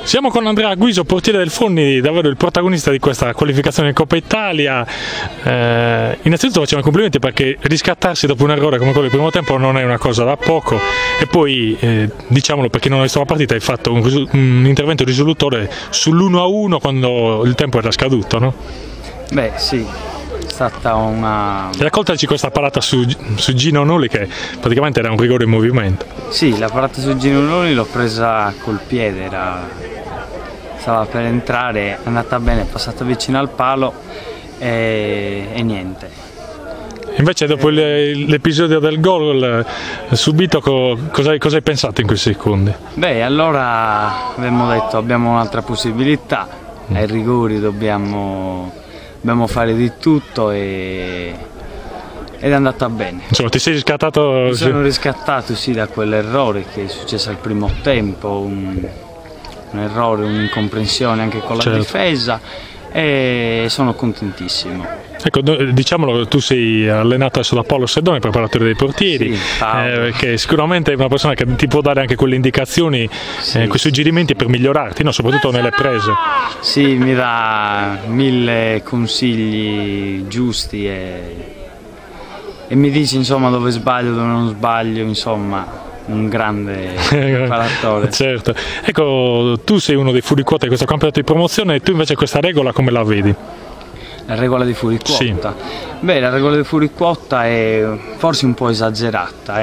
Siamo con Andrea Guiso, portiere del Forni, davvero il protagonista di questa qualificazione in Coppa Italia. Innanzitutto facciamo i complimenti perché riscattarsi dopo un errore come quello del primo tempo non è una cosa da poco, e poi diciamolo, perché non ho visto la partita, hai fatto un intervento risolutore sull'1-1 quando il tempo era scaduto, no? Beh sì, è stata una... Raccontaci questa parata su Gino Noli, che praticamente era un rigore in movimento. Sì, la parata su Gino Noli l'ho presa col piede, stava per entrare, è andata bene, è passata vicino al palo e niente. Invece dopo l'episodio del gol subito, cosa hai pensato in quei secondi? Beh, allora abbiamo detto abbiamo un'altra possibilità, ai rigori dobbiamo fare di tutto ed è andata bene. Insomma, ti sei riscattato? Mi sono riscattato sì da quell'errore che è successo al primo tempo, un errore, un'incomprensione anche con la difesa, e sono contentissimo. Ecco, diciamolo, tu sei allenato adesso da Paolo Sedone, preparatore dei portieri, sì, che sicuramente è una persona che ti può dare anche quelle indicazioni, quei suggerimenti per migliorarti, no? Soprattutto nelle prese. Sì, mi dà 1000 consigli giusti e mi dice insomma dove sbaglio, dove non sbaglio, insomma un grande preparatore. Certo. Ecco, tu sei uno dei fuoriquota di questo campionato di promozione, e tu invece questa regola come la vedi? La regola di fuoriquota? Sì. Beh, la regola di fuoriquota è forse un po' esagerata,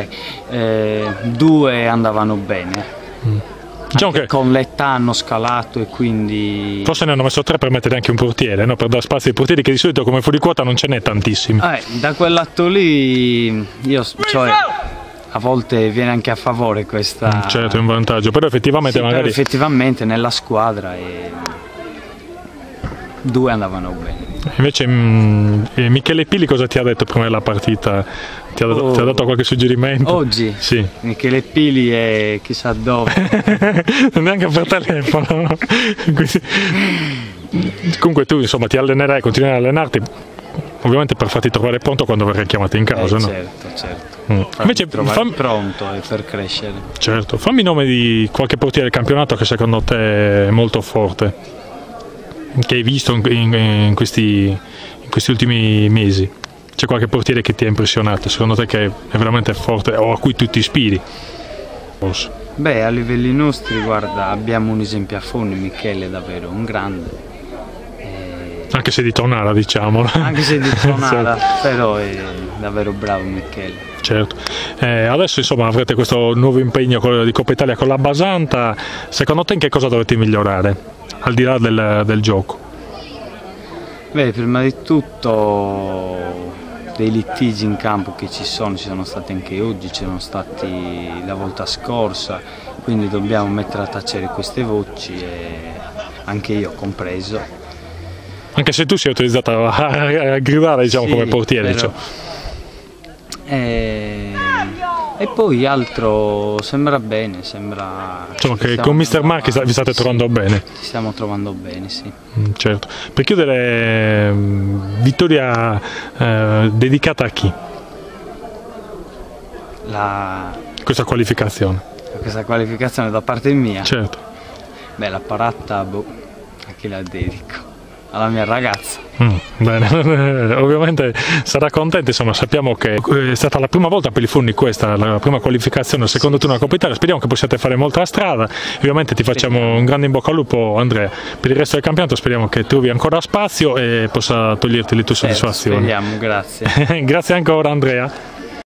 2 andavano bene. Diciamo che con l'età hanno scalato e quindi... Forse ne hanno messo 3 per mettere anche un portiere, no? Per dare spazio ai portieri, che di solito come fuoriquota non ce n'è tantissimi. Da quell'atto lì a volte viene anche a favore questa... Certo, è un vantaggio, però effettivamente sì, magari... però effettivamente nella squadra 2 andavano bene. Invece Michele Pili cosa ti ha detto prima della partita? Ti ha dato qualche suggerimento? Oggi? Sì. Michele Pili è chissà dove. Neanche per telefono. Comunque tu insomma ti allenerai, continuerai a allenarti, ovviamente per farti trovare pronto quando verrai chiamato in casa, no? Certo. Invece pronto per crescere. Certo, fammi nome di qualche portiere del campionato che secondo te è molto forte, che hai visto in questi ultimi mesi. C'è qualche portiere che ti ha impressionato, secondo te, che è veramente forte o a cui tu ti ispiri? Forse. Beh, a livelli nostri, guarda, abbiamo un esempio a Forni, Michele è davvero un grande. Anche se di Tonara, diciamolo. Anche se di Tonara, però è davvero bravo Michele. Certo. Adesso insomma avrete questo nuovo impegno di Coppa Italia con la Basanta. Secondo te in che cosa dovete migliorare, al di là del gioco? Beh, prima di tutto dei litigi in campo che ci sono stati anche oggi, ci sono stati la volta scorsa, quindi dobbiamo mettere a tacere queste voci, e anche io compreso. Anche se tu sei utilizzato a gridare, diciamo, sì, come portiere, però, e poi altro sembra bene, sembra... Insomma che con Mister Marchi vi state trovando bene. Ci stiamo trovando bene, sì. Certo. Per chiudere, vittoria dedicata a chi? Questa qualificazione. Questa qualificazione da parte mia? Certo. Beh, la parata, a chi la dedico? Alla mia ragazza. Bene, ovviamente sarà contenta, insomma sappiamo che è stata la prima volta per il Forni, questa la prima qualificazione al secondo turno della Coppa Italia, speriamo che possiate fare molta strada, ovviamente ti facciamo un grande in bocca al lupo Andrea, per il resto del campionato speriamo che trovi ancora spazio e possa toglierti le tue soddisfazioni. Speriamo, grazie. Grazie ancora Andrea.